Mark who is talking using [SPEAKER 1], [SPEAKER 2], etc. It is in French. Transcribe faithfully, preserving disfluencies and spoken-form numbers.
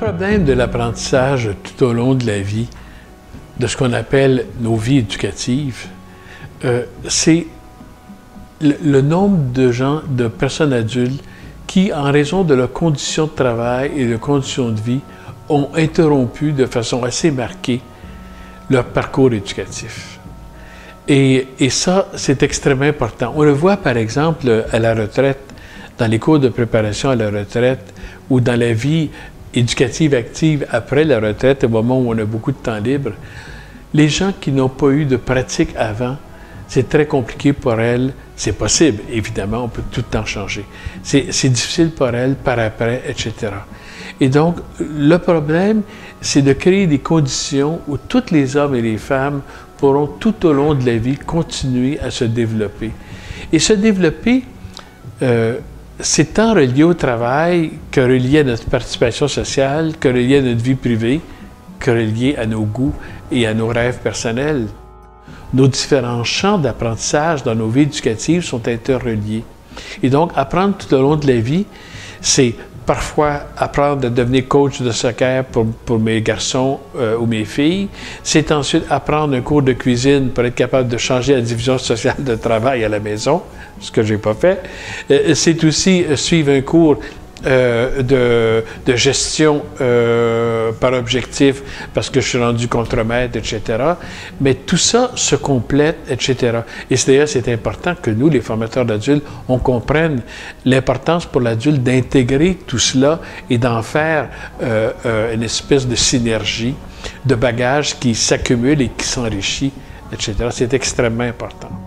[SPEAKER 1] problème de l'apprentissage tout au long de la vie, de ce qu'on appelle nos vies éducatives, euh, c'est le, le nombre de gens, de personnes adultes qui, en raison de leurs conditions de travail et de conditions de vie, ont interrompu de façon assez marquée leur parcours éducatif. Et, et ça, c'est extrêmement important. On le voit, par exemple, à la retraite, dans les cours de préparation à la retraite ou dans la vie éducative active après la retraite, au moment où on a beaucoup de temps libre. Les gens qui n'ont pas eu de pratique avant, c'est très compliqué pour elles. C'est possible, évidemment, on peut tout le temps changer. C'est difficile pour elles par après, et cetera. Et donc, le problème, c'est de créer des conditions où tous les hommes et les femmes pourront tout au long de la vie continuer à se développer. Et se développer, euh, c'est tant relié au travail que relié à notre participation sociale, que relié à notre vie privée, que relié à nos goûts et à nos rêves personnels. Nos différents champs d'apprentissage dans nos vies éducatives sont interreliés. Et donc, apprendre tout au long de la vie, c'est parfois apprendre à devenir coach de soccer pour, pour mes garçons euh, ou mes filles. C'est ensuite apprendre un cours de cuisine pour être capable de changer la division sociale de travail à la maison, ce que je n'ai pas fait. Euh, c'est aussi suivre un cours euh, de, de gestion euh, par objectif parce que je suis rendu contremaître, et cetera. Mais tout ça se complète, et cetera. Et d'ailleurs, c'est important que nous, les formateurs d'adultes, on comprenne l'importance pour l'adulte d'intégrer tout cela et d'en faire euh, euh, une espèce de synergie, de bagages qui s'accumulent et qui s'enrichit, et cetera. C'est extrêmement important.